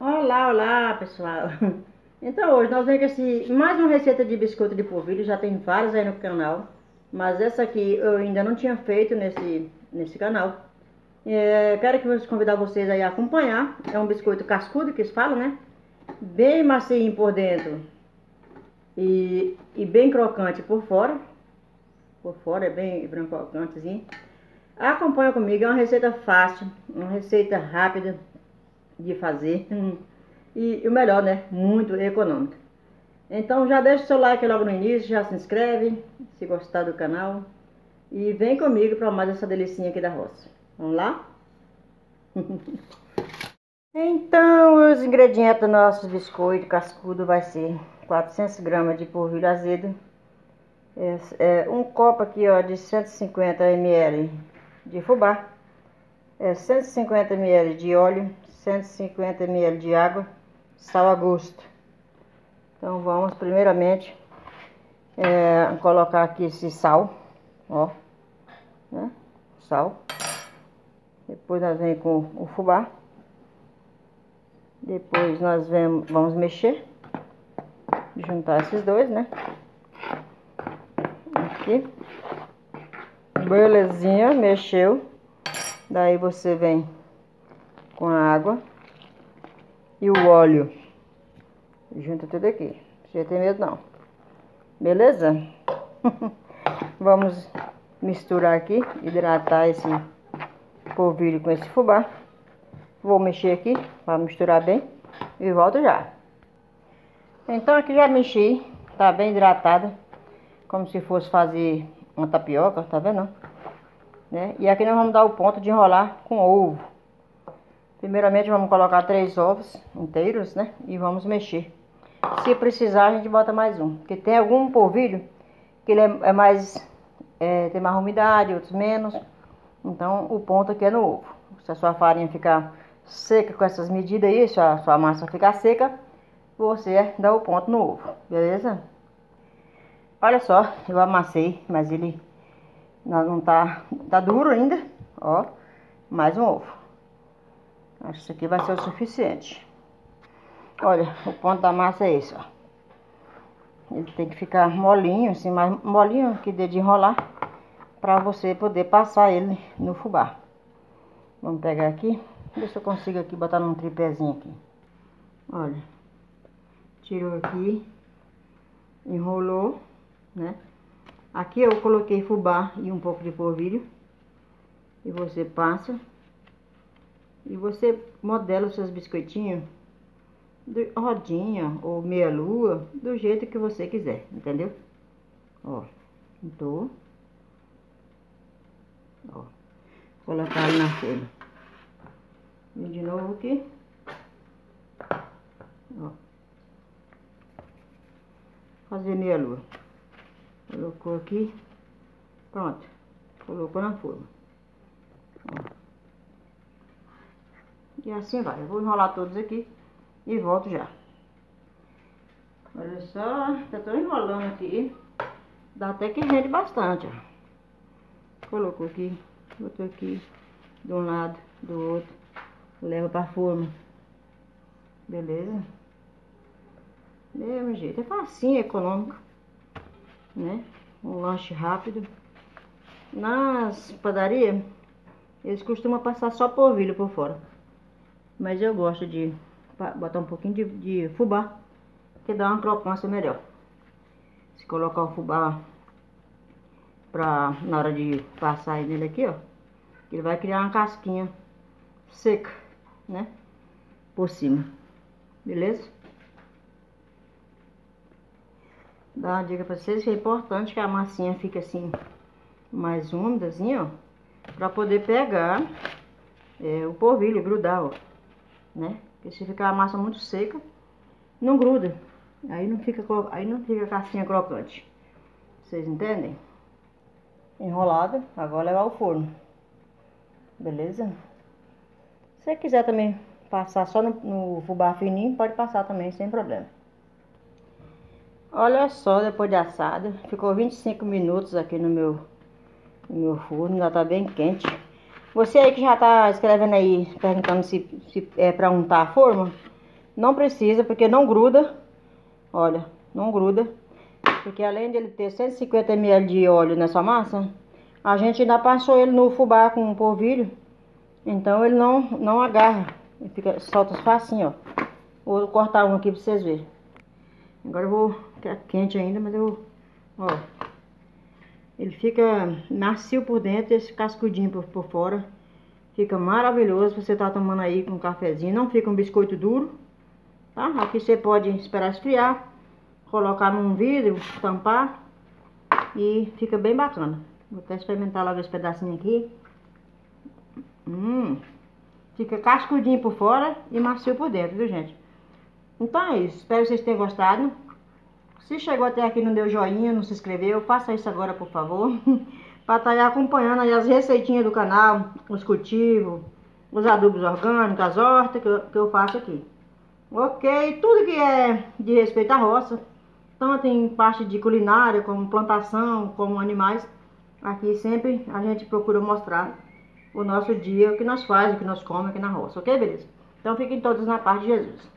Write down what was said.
Olá, olá pessoal. Então hoje nós vamos com mais uma receita de biscoito de polvilho. Já tem várias aí no canal, mas essa aqui eu ainda não tinha feito nesse canal. Quero convidar vocês aí a acompanhar. É um biscoito cascudo que eles falam, né? Bem macio por dentro e bem crocante por fora. Por fora é bem crocantezinho. Acompanha comigo, é uma receita fácil, uma receita rápida de fazer e o melhor, né, muito econômica. Então já deixa o seu like logo no início, já se inscreve se gostar do canal e vem comigo para mais essa delicinha aqui da roça. Vamos lá? Então os ingredientes do nosso biscoito cascudo vai ser 400 gramas de polvilho azedo, um copo aqui ó de 150 ml de fubá, 150 ml de óleo, 150 ml de água, sal a gosto. Então vamos primeiramente colocar aqui esse sal, ó, né? Sal. Depois nós vem com o fubá. Depois nós vamos mexer, juntar esses dois, né? Aqui. Belezinha, mexeu. Daí você vem com a água e o óleo. Junta tudo aqui. Não precisa ter medo não. Beleza? Vamos misturar aqui, hidratar esse polvilho com esse fubá. Vou mexer aqui para misturar bem e volto já. Então aqui já mexi, tá bem hidratada, como se fosse fazer uma tapioca, tá vendo? Né? E aqui nós vamos dar o ponto de enrolar com ovo. Primeiramente vamos colocar 3 ovos inteiros, né? E vamos mexer. Se precisar a gente bota mais um, porque tem algum polvilho que ele tem mais umidade, outros menos. Então o ponto aqui é no ovo. Se a sua farinha ficar seca com essas medidas aí, se a sua massa ficar seca, você dá o ponto no ovo, beleza? Olha só, eu amassei, mas ele não tá duro ainda, ó, mais um ovo. Acho que isso aqui vai ser o suficiente. Olha, o ponto da massa é esse, ó. Ele tem que ficar molinho, assim, mais molinho que de enrolar, pra você poder passar ele no fubá. Vamos pegar aqui, ver se eu consigo aqui botar num tripézinho aqui. Olha, tirou aqui, enrolou, né? Aqui eu coloquei fubá e um pouco de polvilho. E você passa. E você modela os seus biscoitinhos de rodinha ou meia lua, do jeito que você quiser, entendeu? Ó, juntou. Ó, colocar ele na forma. E de novo aqui. Ó. Fazer meia lua. Colocou aqui. Pronto. Colocou na forma. Ó. E assim vai. Eu vou enrolar todos aqui e volto já. Olha só, já tô enrolando aqui. Dá até que rende bastante, ó. Colocou aqui, botou aqui, de um lado, do outro. Leva pra forma. Beleza? Mesmo jeito. É facinho, econômico, né? Um lanche rápido. Nas padarias, eles costumam passar só polvilho por fora. Mas eu gosto de botar um pouquinho de fubá, que dá uma crocância melhor. Se colocar o fubá na hora de passar nele aqui, ó, ele vai criar uma casquinha seca, né? Por cima. Beleza? Dá uma dica pra vocês que é importante que a massinha fique assim, mais úmida, assim, ó, pra poder pegar o polvilho, grudar, ó, né? Porque se ficar a massa muito seca, não gruda. Aí não fica casquinha crocante. Vocês entendem? Enrolada, agora levar ao forno. Beleza? Se você quiser também passar só no fubá fininho, pode passar também, sem problema. Olha só, depois de assada, ficou 25 minutos aqui no meu forno, já tá bem quente. Você aí que já tá escrevendo aí, perguntando se é pra untar a forma, Não precisa, porque não gruda. Olha, não gruda. Porque além dele ter 150 ml de óleo nessa massa, a gente ainda passou ele no fubá com polvilho. Então ele não agarra. Ele fica, solta facinho, ó. Vou cortar um aqui pra vocês verem. Agora eu vou... Tá quente ainda, mas eu... Ó. Ele fica macio por dentro, esse cascudinho por fora. Fica maravilhoso. Você tá tomando aí com um cafezinho. Não fica um biscoito duro. Tá? Aqui você pode esperar esfriar. Colocar num vidro, tampar. E fica bem bacana. Vou até experimentar logo esse pedacinho aqui. Fica cascudinho por fora e macio por dentro, viu, gente? Então é isso. Espero que vocês tenham gostado. Se chegou até aqui e não deu joinha, não se inscreveu, faça isso agora, por favor. Para estar aí acompanhando aí as receitinhas do canal, os cultivos, os adubos orgânicos, as hortas que eu faço aqui. Ok? Tudo que é de respeito à roça, tanto em parte de culinária, como plantação, como animais. Aqui sempre a gente procura mostrar o nosso dia, o que nós fazemos, o que nós comemos aqui na roça. Ok, beleza? Então fiquem todos na paz de Jesus.